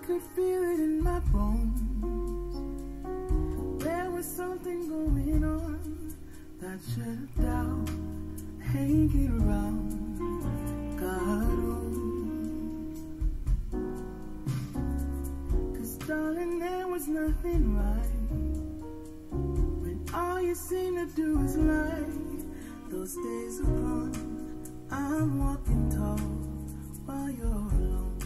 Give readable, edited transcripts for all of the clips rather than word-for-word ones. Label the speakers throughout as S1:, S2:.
S1: could feel it in my bones. There was something going on that shut down, hanging around. God knows. 'Cause darling, there was nothing right when all you seem to do is lie. Those days are gone. I'm walking tall while you're alone.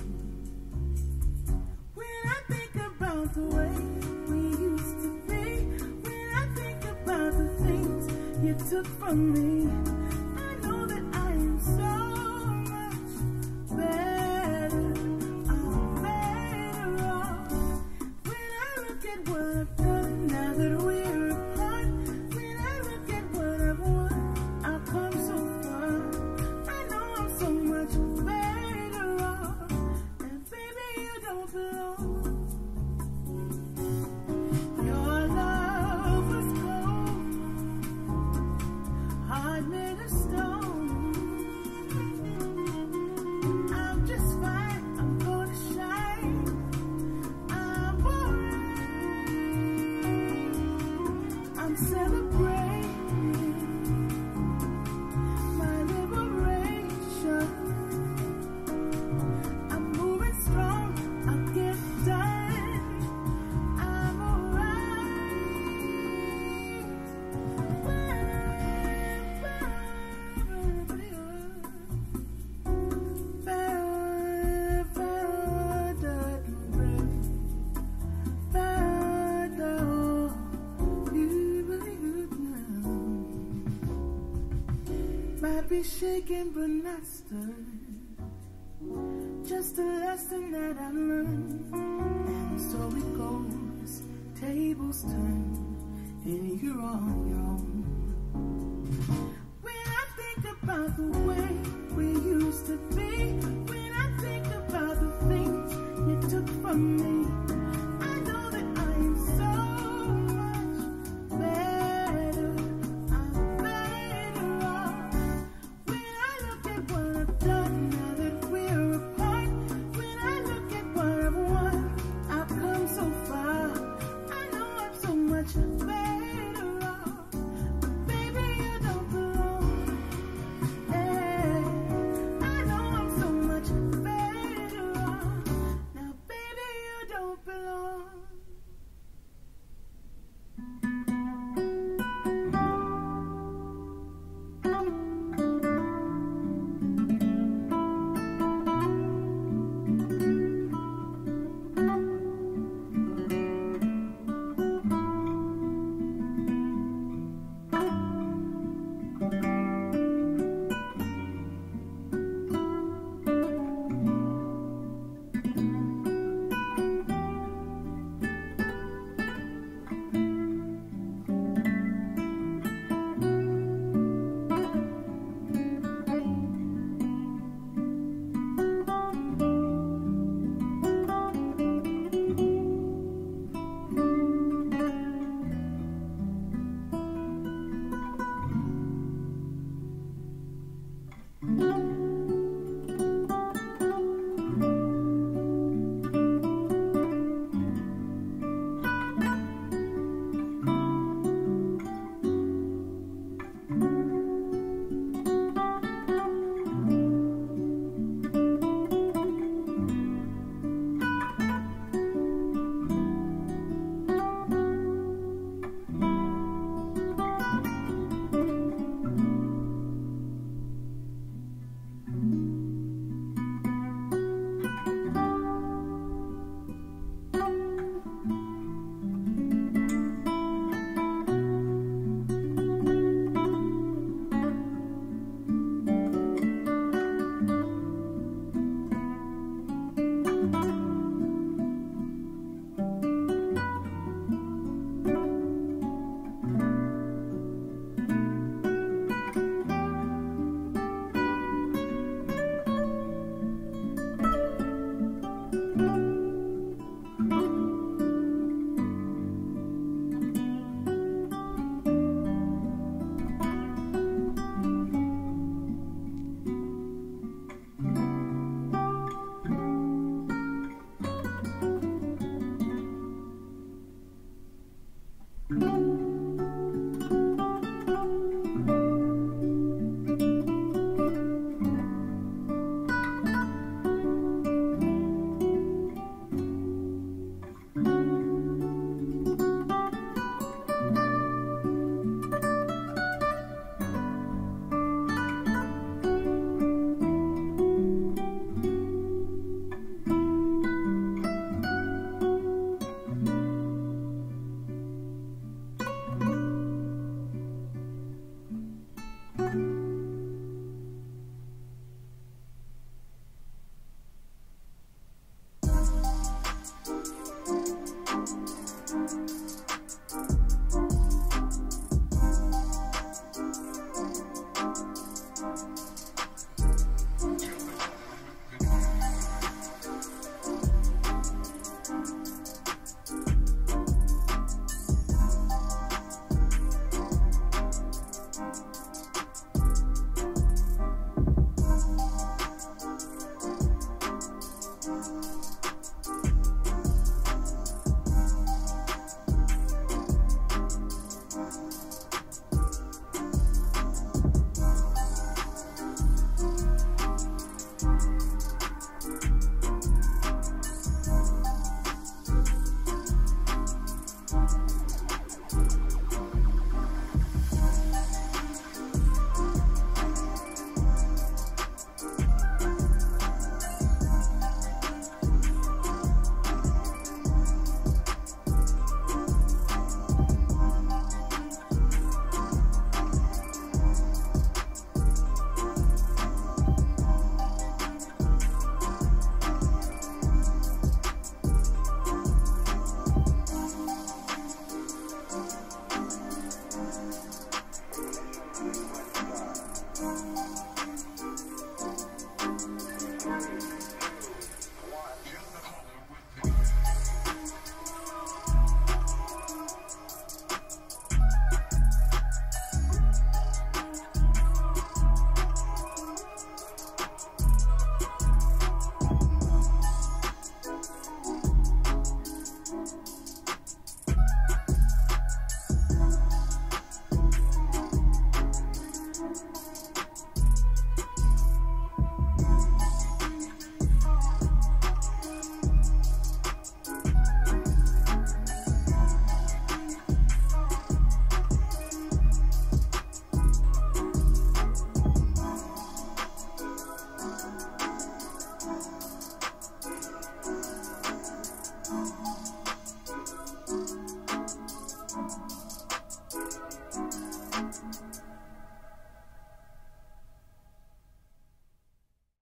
S1: When I think about the way we used to be, when I think about the things you took from me, I know that I am so much better. I'm better off. When I look at what I've done now that we're apart, when I look at what I've won, I've come so far. I know I'm so much better off. And baby, you don't belong. Your love was cold, heart made of stone. I'm just fine, I'm gonna shine. I'm alright. I'm celebrating my liberation. I'm moving strong, I'll get done. I'm might be shaken but not stirred. Just a lesson that I learned. And so it goes, tables turn, and you're on your own. When I think about the way we used to be, when I think about the things you took from me,